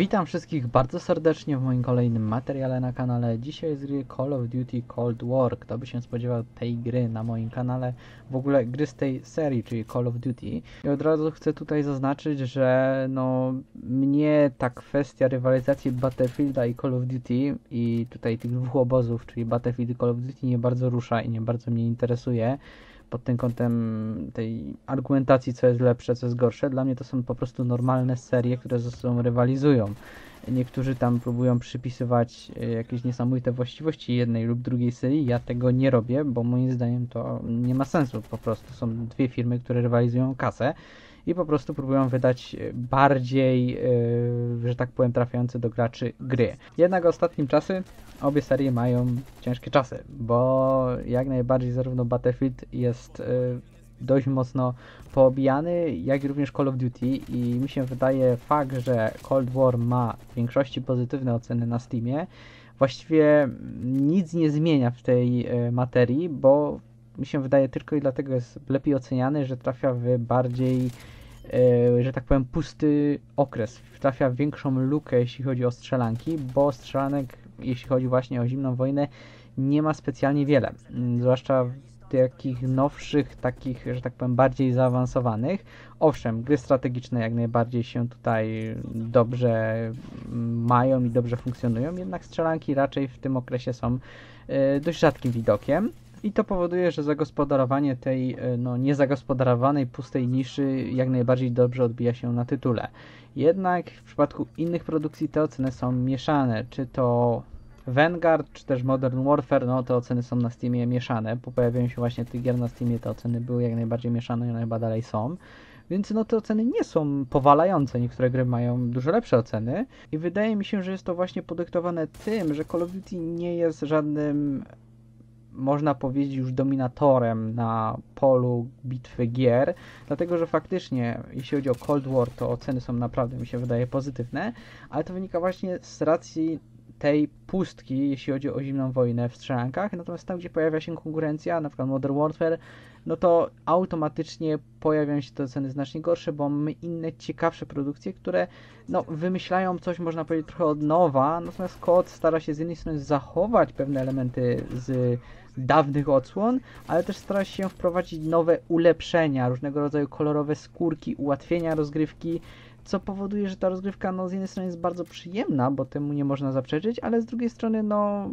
Witam wszystkich bardzo serdecznie w moim kolejnym materiale na kanale. Dzisiaj z gry Call of Duty Cold War. Kto by się spodziewał tej gry na moim kanale, w ogóle gry z tej serii, czyli Call of Duty. I od razu chcę tutaj zaznaczyć, że mnie ta kwestia rywalizacji Battlefielda i Call of Duty i tutaj tych dwóch obozów, czyli Battlefield i Call of Duty, nie bardzo rusza i nie bardzo mnie interesuje. Pod tym kątem tej argumentacji, co jest lepsze, co jest gorsze. Dla mnie to są po prostu normalne serie, które ze sobą rywalizują. Niektórzy tam próbują przypisywać jakieś niesamowite właściwości jednej lub drugiej serii. Ja tego nie robię, bo moim zdaniem to nie ma sensu. Po prostu są dwie firmy, które rywalizują o kasę i po prostu próbują wydać bardziej, że tak powiem, trafiające do graczy gry. Jednak ostatnim czasy obie serie mają ciężkie czasy, bo jak najbardziej zarówno Battlefield jest dość mocno poobijany, jak i również Call of Duty i mi się wydaje fakt, że Cold War ma w większości pozytywne oceny na Steamie, właściwie nic nie zmienia w tej materii, bo mi się wydaje tylko i dlatego jest lepiej oceniany, że trafia w bardziej, że tak powiem, pusty okres. Trafia w większą lukę, jeśli chodzi o strzelanki, bo strzelanek, jeśli chodzi właśnie o zimną wojnę, nie ma specjalnie wiele. Zwłaszcza w takich nowszych, takich, że tak powiem, bardziej zaawansowanych. Owszem, gry strategiczne jak najbardziej się tutaj dobrze mają i dobrze funkcjonują, jednak strzelanki raczej w tym okresie są dość rzadkim widokiem. I to powoduje, że zagospodarowanie tej niezagospodarowanej, pustej niszy jak najbardziej dobrze odbija się na tytule. Jednak w przypadku innych produkcji te oceny są mieszane. Czy to Vanguard, czy też Modern Warfare, te oceny są na Steamie mieszane. Po pojawieniu się właśnie tych gier na Steamie te oceny były jak najbardziej mieszane i one chyba dalej są. Więc te oceny nie są powalające, niektóre gry mają dużo lepsze oceny i wydaje mi się, że jest to właśnie podyktowane tym, że Call of Duty nie jest żadnym, można powiedzieć, już dominatorem na polu bitwy gier, dlatego że faktycznie, jeśli chodzi o Cold War, to oceny są naprawdę, mi się wydaje, pozytywne, ale to wynika właśnie z racji tej pustki, jeśli chodzi o zimną wojnę w strzelankach, natomiast tam, gdzie pojawia się konkurencja, na przykład Modern Warfare, to automatycznie pojawiają się te oceny znacznie gorsze, bo mamy inne, ciekawsze produkcje, które wymyślają coś, można powiedzieć, trochę od nowa, natomiast COD stara się z jednej strony zachować pewne elementy z dawnych odsłon, ale też stara się wprowadzić nowe ulepszenia, różnego rodzaju kolorowe skórki, ułatwienia rozgrywki, co powoduje, że ta rozgrywka z jednej strony jest bardzo przyjemna, bo temu nie można zaprzeczyć, ale z drugiej strony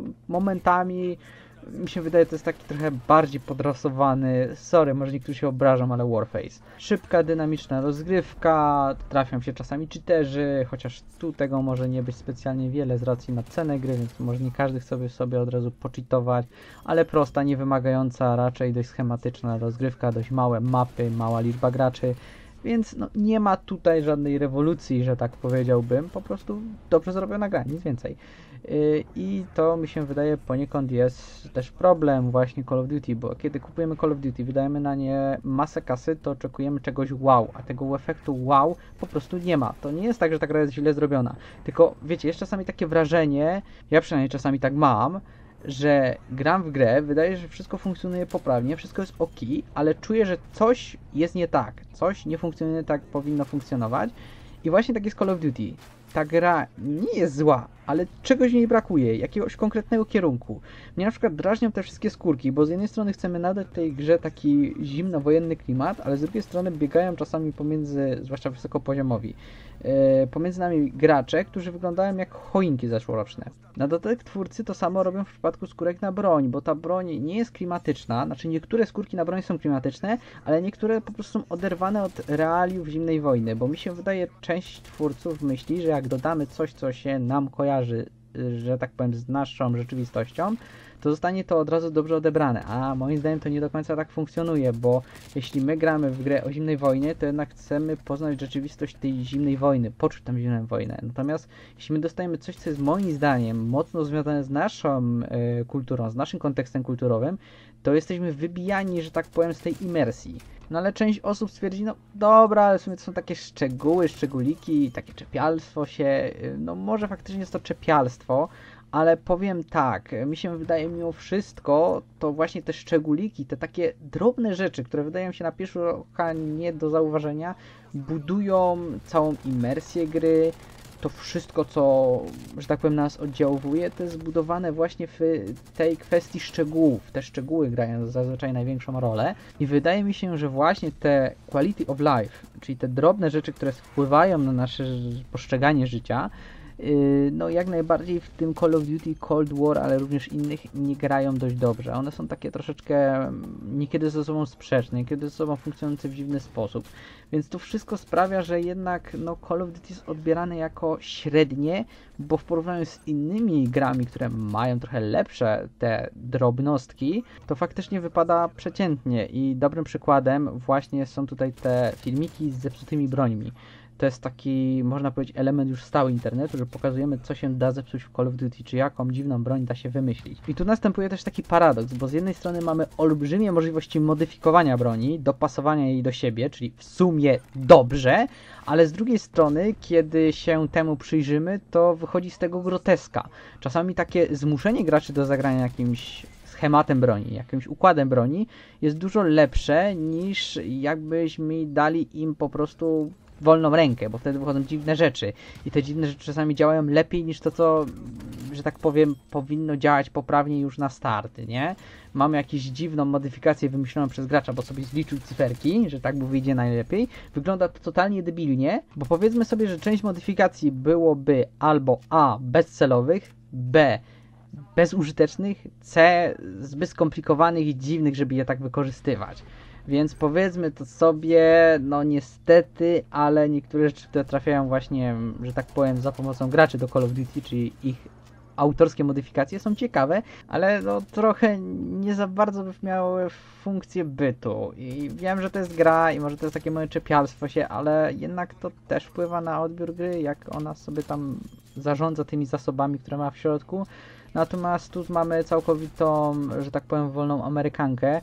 momentami mi się wydaje, to jest taki trochę bardziej podrasowany, sorry, może niektórzy się obrażą, ale Warface. Szybka, dynamiczna rozgrywka, trafią się czasami cheaterzy, chociaż tu tego może nie być specjalnie wiele z racji na cenę gry, więc może nie każdy chce sobie od razu pocheatować, ale prosta, nie wymagająca, raczej dość schematyczna rozgrywka, dość małe mapy, mała liczba graczy. Więc nie ma tutaj żadnej rewolucji, że tak powiedziałbym, po prostu dobrze zrobiona gra, nic więcej. I to mi się wydaje poniekąd jest też problem właśnie Call of Duty, bo kiedy kupujemy Call of Duty, wydajemy na nie masę kasy, to oczekujemy czegoś wow, a tego efektu wow po prostu nie ma. To nie jest tak, że ta gra jest źle zrobiona, tylko wiecie, jest czasami takie wrażenie, ja przynajmniej czasami tak mam, że gram w grę, wydaje się, że wszystko funkcjonuje poprawnie, wszystko jest ok, ale czuję, że coś jest nie tak, coś nie funkcjonuje tak, jak powinno funkcjonować i właśnie tak jest Call of Duty. Ta gra nie jest zła, ale czegoś jej brakuje, jakiegoś konkretnego kierunku. Mnie na przykład drażnią te wszystkie skórki, bo z jednej strony chcemy nadać tej grze taki zimnowojenny klimat, ale z drugiej strony biegają czasami pomiędzy, zwłaszcza wysokopoziomowi, pomiędzy nami gracze, którzy wyglądają jak choinki zeszłoroczne. Na dodatek twórcy to samo robią w przypadku skórek na broń, bo ta broń nie jest klimatyczna, znaczy niektóre skórki na broń są klimatyczne, ale niektóre po prostu są oderwane od realiów zimnej wojny, bo mi się wydaje, część twórców myśli, że jak dodamy coś, co się nam kojarzy, że tak powiem, z naszą rzeczywistością, to zostanie to od razu dobrze odebrane, a moim zdaniem to nie do końca tak funkcjonuje, bo jeśli my gramy w grę o zimnej wojnie, to jednak chcemy poznać rzeczywistość tej zimnej wojny, poczuć tam zimną wojnę. Natomiast jeśli my dostajemy coś, co jest moim zdaniem mocno związane z naszą kulturą, z naszym kontekstem kulturowym, to jesteśmy wybijani, że tak powiem, z tej imersji. Ale część osób stwierdzi, dobra, ale w sumie to są takie szczegóły, szczególiki, takie czepialstwo się, może faktycznie jest to czepialstwo, ale powiem tak, mi się wydaje mimo wszystko, to właśnie te szczególiki, te takie drobne rzeczy, które wydają się na pierwszy rzut oka nie do zauważenia, budują całą imersję gry, to wszystko, co, że tak powiem, nas oddziałuje, to jest zbudowane właśnie w tej kwestii szczegółów. Te szczegóły grają zazwyczaj największą rolę i wydaje mi się, że właśnie te quality of life, czyli te drobne rzeczy, które wpływają na nasze postrzeganie życia, no jak najbardziej w tym Call of Duty Cold War, ale również innych nie grają dość dobrze. One są takie troszeczkę niekiedy ze sobą sprzeczne, niekiedy ze sobą funkcjonujące w dziwny sposób. Więc to wszystko sprawia, że jednak no, Call of Duty jest odbierane jako średnie, bo w porównaniu z innymi grami, które mają trochę lepsze te drobnostki, to faktycznie wypada przeciętnie i dobrym przykładem właśnie są tutaj te filmiki z zepsutymi brońmi. To jest taki, można powiedzieć, element już stały internetu, że pokazujemy, co się da zepsuć w Call of Duty, czy jaką dziwną broń da się wymyślić. I tu następuje też taki paradoks, bo z jednej strony mamy olbrzymie możliwości modyfikowania broni, dopasowania jej do siebie, czyli w sumie dobrze, ale z drugiej strony, kiedy się temu przyjrzymy, to wychodzi z tego groteska. Czasami takie zmuszenie graczy do zagrania jakimś schematem broni, jakimś układem broni jest dużo lepsze niż jakbyśmy dali im po prostu wolną rękę, bo wtedy wychodzą dziwne rzeczy i te dziwne rzeczy czasami działają lepiej niż to, co, że tak powiem, powinno działać poprawnie już na start, nie? Mamy jakąś dziwną modyfikację wymyśloną przez gracza, bo sobie zliczył cyferki, że tak mu wyjdzie najlepiej. Wygląda to totalnie debilnie, bo powiedzmy sobie, że część modyfikacji byłoby albo A, bezcelowych, B, bezużytecznych, C, zbyt skomplikowanych i dziwnych, żeby je tak wykorzystywać. Więc powiedzmy to sobie, no niestety, ale niektóre rzeczy, które trafiają właśnie, że tak powiem, za pomocą graczy do Call of Duty, czyli ich autorskie modyfikacje są ciekawe, ale no trochę nie za bardzo by miały funkcję bytu. I wiem, że to jest gra i może to jest takie moje czepialstwo się, ale jednak to też wpływa na odbiór gry, jak ona sobie tam zarządza tymi zasobami, które ma w środku. Natomiast tu mamy całkowitą, że tak powiem, wolną amerykankę.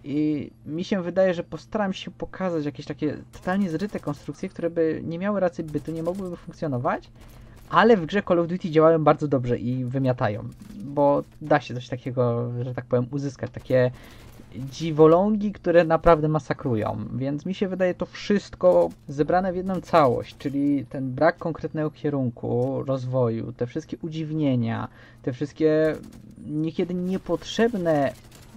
I mi się wydaje, że postaram się pokazać jakieś takie totalnie zryte konstrukcje, które by nie miały racji bytu, nie mogłyby funkcjonować, ale w grze Call of Duty działają bardzo dobrze i wymiatają, bo da się coś takiego, że tak powiem, uzyskać, takie dziwolągi, które naprawdę masakrują, więc mi się wydaje to wszystko zebrane w jedną całość, czyli ten brak konkretnego kierunku rozwoju, te wszystkie udziwnienia, te wszystkie niekiedy niepotrzebne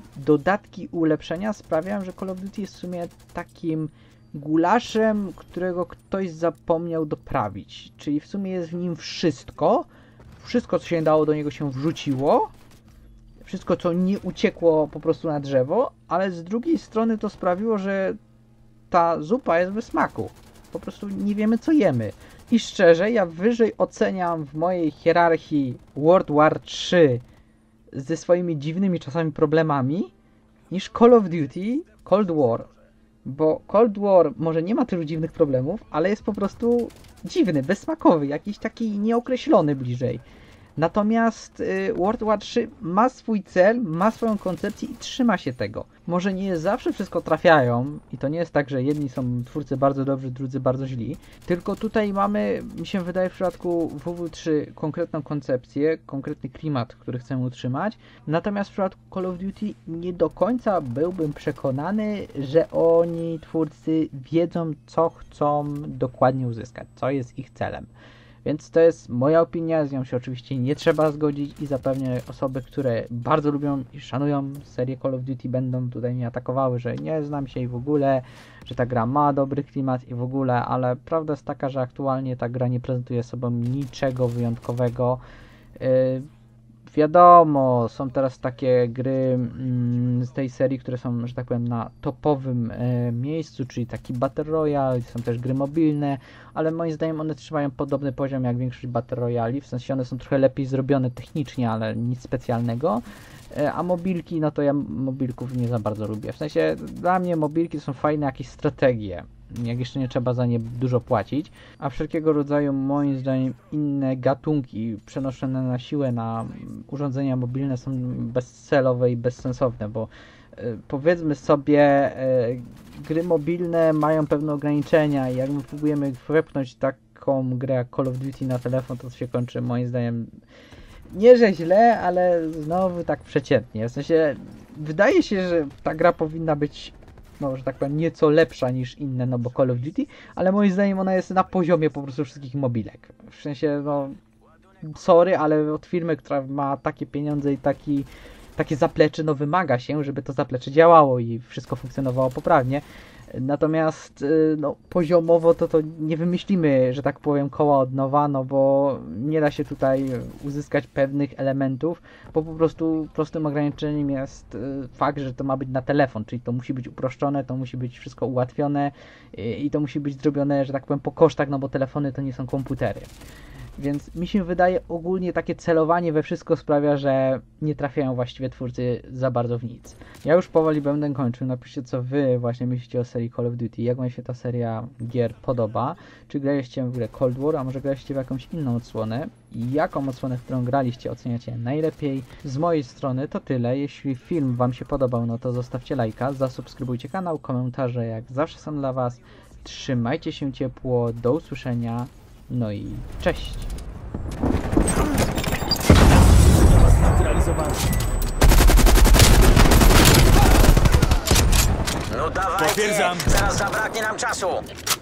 dodatki ulepszenia sprawiają, że Call of Duty jest w sumie takim gulaszem, którego ktoś zapomniał doprawić. Czyli w sumie jest w nim wszystko, co się dało do niego się wrzuciło, wszystko co nie uciekło po prostu na drzewo, ale z drugiej strony to sprawiło, że ta zupa jest bez smaku. Po prostu nie wiemy co jemy. I szczerze, ja wyżej oceniam w mojej hierarchii World War 3 ze swoimi dziwnymi czasami problemami niż Call of Duty Cold War. Bo Cold War może nie ma tylu dziwnych problemów, ale jest po prostu dziwny, bezsmakowy, jakiś taki nieokreślony bliżej. Natomiast World War 3 ma swój cel, ma swoją koncepcję i trzyma się tego. Może nie zawsze wszystko trafiają i to nie jest tak, że jedni są twórcy bardzo dobrzy, drudzy bardzo źli, tylko tutaj mamy, mi się wydaje w przypadku WW3 konkretną koncepcję, konkretny klimat, który chcemy utrzymać, natomiast w przypadku Call of Duty nie do końca byłbym przekonany, że oni, twórcy, wiedzą co chcą dokładnie uzyskać, co jest ich celem. Więc to jest moja opinia, z nią się oczywiście nie trzeba zgodzić i zapewne osoby, które bardzo lubią i szanują serię Call of Duty będą tutaj mnie atakowały, że nie znam się i w ogóle, że ta gra ma dobry klimat i w ogóle, ale prawda jest taka, że aktualnie ta gra nie prezentuje sobą niczego wyjątkowego. Wiadomo, są teraz takie gry z tej serii, które są, że tak powiem, na topowym miejscu, czyli taki Battle Royale, są też gry mobilne, ale moim zdaniem one trzymają podobny poziom jak większość Battle Royali, w sensie one są trochę lepiej zrobione technicznie, ale nic specjalnego, a mobilki, no to ja mobilków nie za bardzo lubię, w sensie dla mnie mobilki są fajne jakieś strategie, jak jeszcze nie trzeba za nie dużo płacić, a wszelkiego rodzaju moim zdaniem inne gatunki przenoszone na siłę na urządzenia mobilne są bezcelowe i bezsensowne, bo powiedzmy sobie gry mobilne mają pewne ograniczenia i jak my próbujemy wepchnąć taką grę jak Call of Duty na telefon, to się kończy moim zdaniem nie że źle, ale znowu tak przeciętnie, w sensie wydaje się, że ta gra powinna być no, że tak powiem, nieco lepsza niż inne, no bo Call of Duty, ale moim zdaniem ona jest na poziomie po prostu wszystkich mobilek. W sensie, no, sorry, ale od firmy, która ma takie pieniądze i takie zaplecze, no wymaga się, żeby to zaplecze działało i wszystko funkcjonowało poprawnie. Natomiast no, poziomowo to nie wymyślimy, że tak powiem, koła od nowa, no bo nie da się tutaj uzyskać pewnych elementów, bo po prostu prostym ograniczeniem jest fakt, że to ma być na telefon, czyli to musi być uproszczone, to musi być wszystko ułatwione i to musi być zrobione, że tak powiem, po kosztach, no bo telefony to nie są komputery. Więc mi się wydaje, ogólnie takie celowanie we wszystko sprawia, że nie trafiają właściwie twórcy za bardzo w nic. Ja już powoli będę kończył. Napiszcie, co wy właśnie myślicie o serii Call of Duty. Jak wam się ta seria gier podoba? Czy graliście w grę Cold War, a może graliście w jakąś inną odsłonę? I jaką odsłonę, w którą graliście, oceniacie najlepiej? Z mojej strony to tyle. Jeśli film wam się podobał, no to zostawcie lajka, zasubskrybujcie kanał, komentarze jak zawsze są dla was. Trzymajcie się ciepło, do usłyszenia. No i cześć! No dawajcie, Potwierdzam. zaraz zabraknie nam czasu.